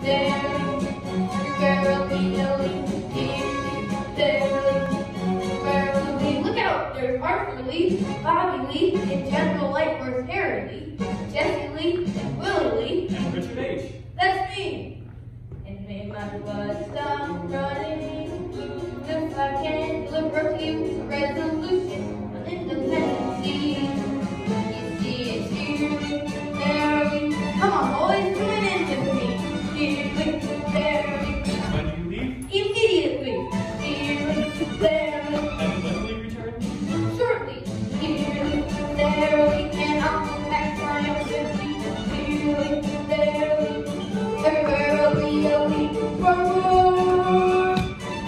Look out! There's Arthur Lee, Bobby Lee, and General Lightworth Harry Lee, Jesse Lee, and Willie Lee. And Richard H. That's me! And may my blood stop running. If I can deliver to you a resolution on independency. You see it's here, there we. Come on, boys, join in with me. Here we, there we. When do you leave? Immediately. Here we, there we. And when will you return? Shortly. Here we, there we. And I'll come back triumphantly. Here we, there we. Everywhere we, whoa,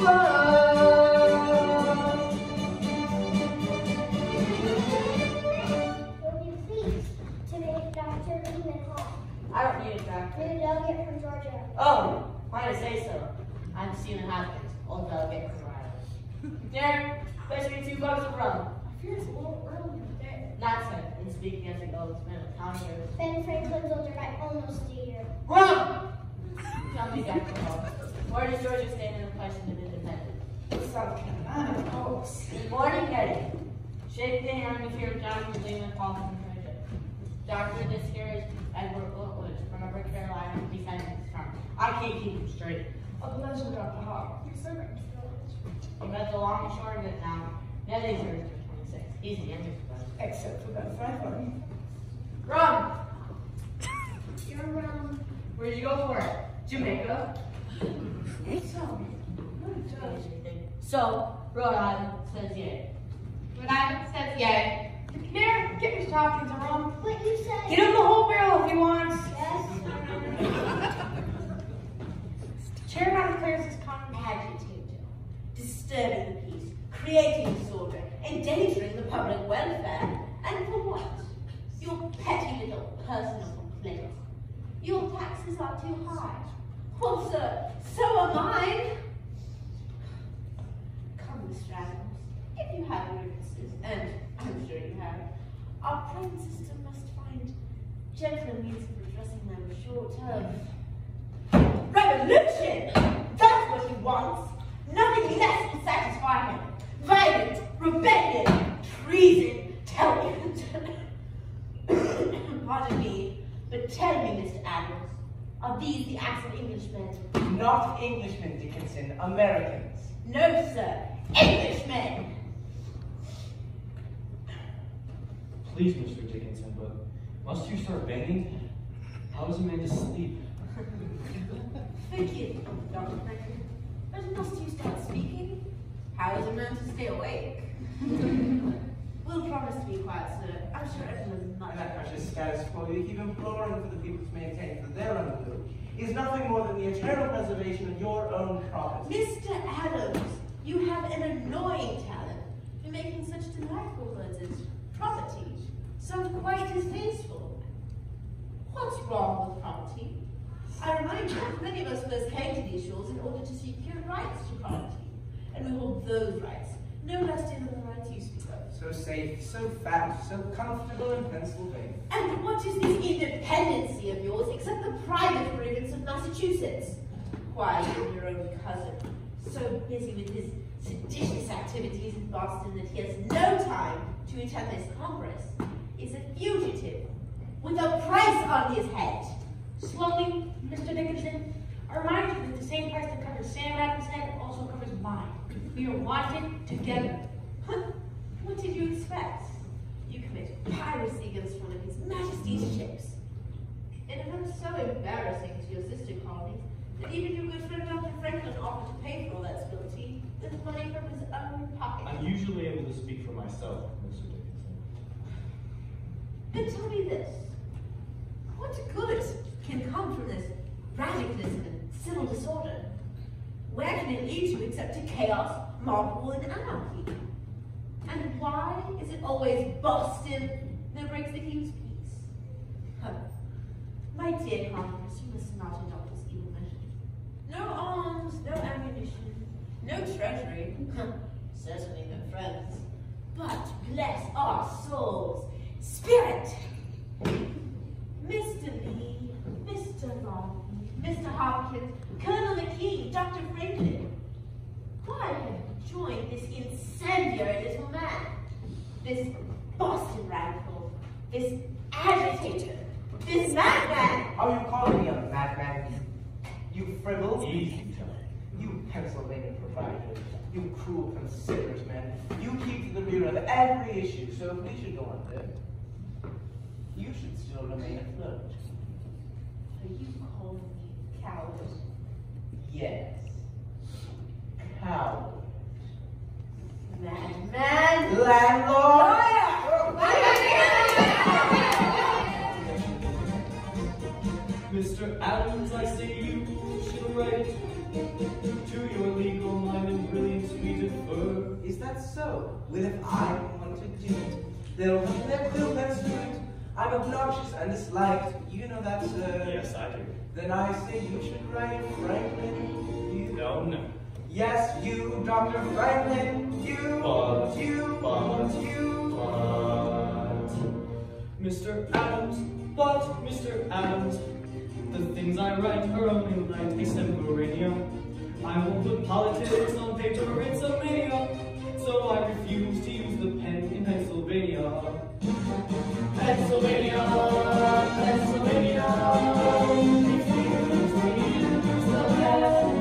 Will you please to make Dr. Lehman Hall? I don't need a doctor. New delegate from Georgia. Oh, why to say so? I'm Stephen Hopkins, old delegate from Rhode Island. Darren, fetch me 2 bucks of rum. I fear it's a little early in the day. Not so, in speaking as a old man of counter. Ben Franklin's older by almost a year. Rum! Tell me, Dr. Hall, where does Georgia stand in the question of independence? South Carolina, of course. Good morning, Eddie. Shake the hand if you're Jonathan Lehman Hall from Georgia. Doctor, this here is Edward Woodward from Upper Carolina, defendant's term. I can't keep him straight. A pleasure, Dr. Hall. Your servant, Mr. George. You got the long and short of it now. Nettie's yours for 26. He's the youngest of us. Except for Ben Franklin. Rum! You're wrong. Where'd you go for it? Jamaica. So, Rhode Island says yay. Rhode Island says yay. Here, get Mr. Hopkins a rum. What you said? Get him the whole barrel if he wants. Yes. Chairman declares his common Agitator, disturbing the peace, creating disorder, endangering the public welfare, and for what? Your petty little personal complaints. Your taxes are too high. Oh, sir, so are mine. Come, Mr. Adams, if you have grievances, and I'm sure you have, our present system must find gentler means of redressing them short of revolution! That's what he wants! Nothing less will satisfy him. Violence, rebellion, treason, tell me. Pardon me, but tell me, Mr. Adams, are these the acts of Englishmen? Not Englishmen, Dickinson, Americans. No, sir, Englishmen! Please, Mr. Dickinson, but must you start banging? How is a man to sleep? Forgive me, Dr. Franklin, but must you start speaking? How is a man to stay awake? We'll promise to be quiet, sir. I'm sure everyone's not. And that precious status quo you keep imploring for the people to maintain for their own good is nothing more than the eternal preservation of your own property. Mr. Adams, you have an annoying talent for making such delightful words as property sound quite distasteful. What's wrong with property? I remind you, many of us first came to these shores in order to secure rights to property, and we hold those rights no less dear than the rights you speak of. So safe, so fat, so comfortable in Pennsylvania. And what is this independency of yours except the private grievance of Massachusetts? Why, even your own cousin, so busy with his seditious activities in Boston that he has no time to attend this Congress, is a fugitive with a price on his head. Slowly, Mr. Dickinson, I remind you that the same price that covers Sam Adams' head also covers mine. We are wanted together. What did you expect? You commit piracy against one of His Majesty's ships. And it was so embarrassing to your sister colonies that even your good friend Dr. Franklin offered to pay for all that spillage with money from his own pocket. I'm usually able to speak for myself, Mr. Dickinson. And tell me this. What good can come from this radicalism and civil disorder? Where can it lead to except to chaos, mob rule, and anarchy? And why is it always Boston that breaks the King's peace? My dear Congress, you must not adopt this evil measure. No arms, no ammunition, no treasury, certainly no friends. But bless our souls, spirit! Mr. Lee, Mr. Long, Mr. Hopkins, Watkins, Colonel McKee, Dr. Franklin. Why have you joined this incendiary little man? This Boston radical, this agitator, this madman. Are you calling me a madman? You frivol? Easy, John. You Pennsylvania proprietors, you cruel considerate men, you keep to the rear of every issue, so if we should go under, you should still remain afloat. Are you calling me coward? Yes. Coward. Madman? Landlord! Mr. Adams, I say you should write. To your legal mind and brilliance we defer. Is that so? Well, if I want to do it, they'll have their quill pens to it. I'm obnoxious and disliked. You know that, sir? Yes, I do. Then I say you should write Franklin. You. No, no. Yes, you, Dr. Franklin. You. But, you. but, you. But, Mr. Adams, but, Mr. Adams, the things I write are only like extemporaneous. I won't put politics on paper, it's a mania. So I refuse to use the pen in Pennsylvania. Pennsylvania, Pennsylvania, refuse to use the pen.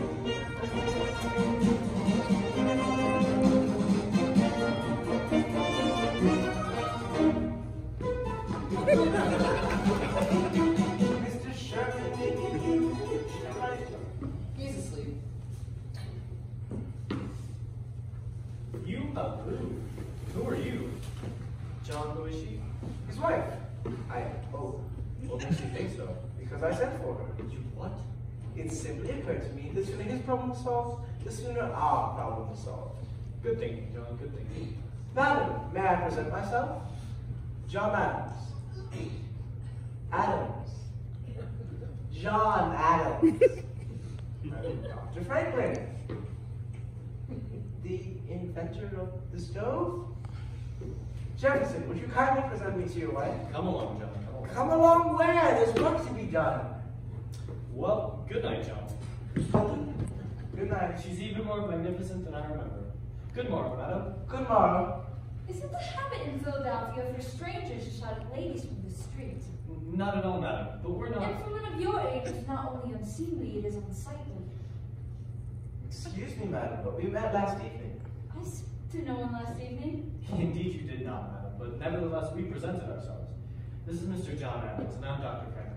Mr. Sherman, you should write. He's asleep. You moved. Who are you? John, who is she? His wife. I hope. What makes you think so? Because I sent for her. You what? It simply occurred to me, the sooner his problem is solved, the sooner our problem is solved. Good thinking, John, good thinking. Madam, may I present myself? John Adams. Adams. John Adams. Dr. Franklin. The inventor of the stove? Jefferson, would you kindly present me to your wife? Come along, John, come along. Come along where? There's work to be done. Well, good night, John. Good night. She's even more magnificent than I remember. Good morrow, madam. Good morrow. Isn't the habit in Philadelphia for strangers to shout at ladies from the street? Not at all, madam, but we're And not... for one of your age, it's not only unseemly, it is unsightly. Excuse me, madam, but we met last evening. I spoke to no one last evening. Indeed you did not, madam, but nevertheless we presented ourselves. This is Mr. John Adams, and I'm Dr. Franklin.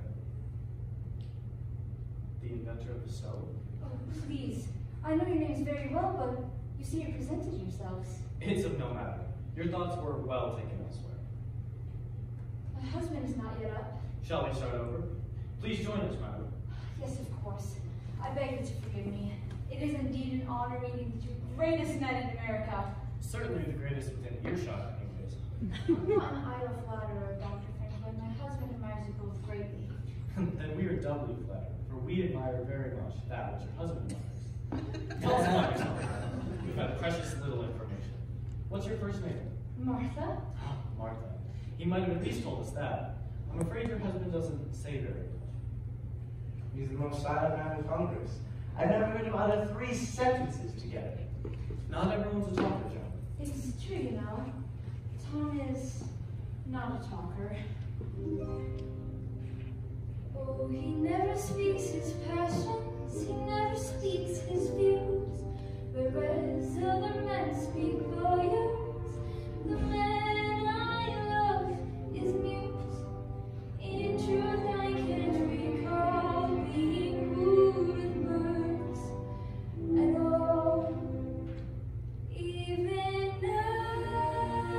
The inventor of the stove. Oh, please. I know your names very well, but you see you presented yourselves. It's of no matter. Your thoughts were well taken elsewhere. My husband is not yet up. Shall we start over? Please join us, madam. Yes, of course. I beg you to forgive me. It is indeed an honor meeting the greatest man in America. Certainly the greatest within earshot, anyways. I'm not an idle flatterer, Dr. Franklin. My husband admires you both greatly. Then we are doubly flattered, for we admire very much that which your husband admires. Tell us about yourself, madam. We've had precious little information. What's your first name? Martha? Martha. He might have at least told us that. I'm afraid your husband doesn't say very much. He's the most silent man in Congress. I've never heard him utter 3 sentences together. Not everyone's a talker, John. It's true, you know. Tom is not a talker. Oh, he never speaks his passions, he never speaks his views, whereas other men speak volumes. The man I love is mute. In truth, I can't recall being moved with words at all. Even now.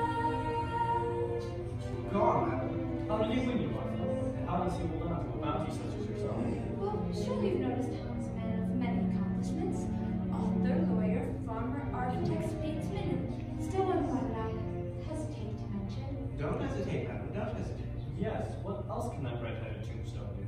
Go on, madam. How did he win you, Martha? And how does he hold on to a bounty such as yourself? Well, surely you've noticed Tom's a man of many accomplishments. Author, lawyer, farmer, architect, statesman, and still one that I hesitate to mention. Don't hesitate, madam. Don't hesitate. Yes, what else can that red-headed tombstone do?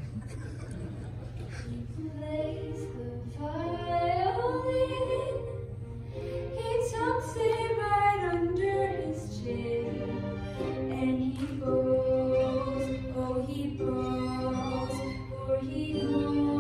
He plays the violin. He tucks it right under his chin. And he bows, oh he bows, for he knows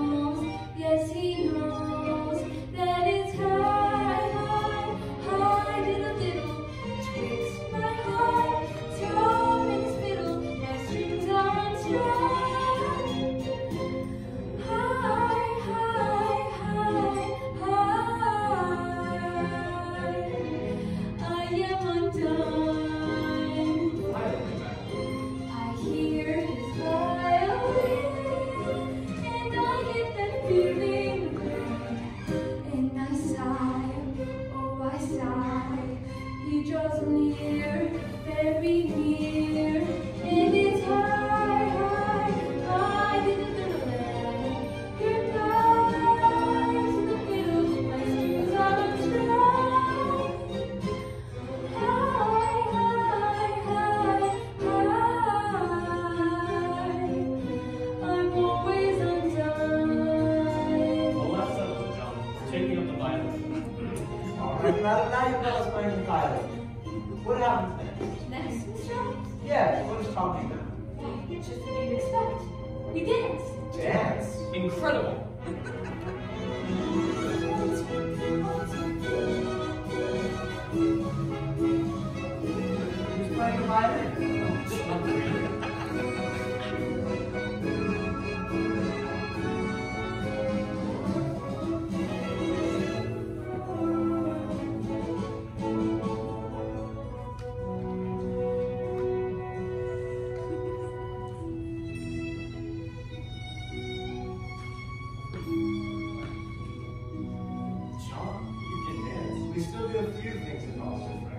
feeling and I sigh, oh I sigh. He draws near, very near, and it's high, high, high in the land. Goodbye to the fiddle's place, 'cause I'm trapped. High, high, high, high. I'm always undone. Well, that settles it, John. We're taking up the violin. All right, now you've got us playing pilot. What happens next? Next, Mr. Adams? Yeah, what is talking about? Why, it's just what you'd expect. We dance. Dance. Incredible. Who's playing the violin? John, you can dance. We still do a few things in Boston,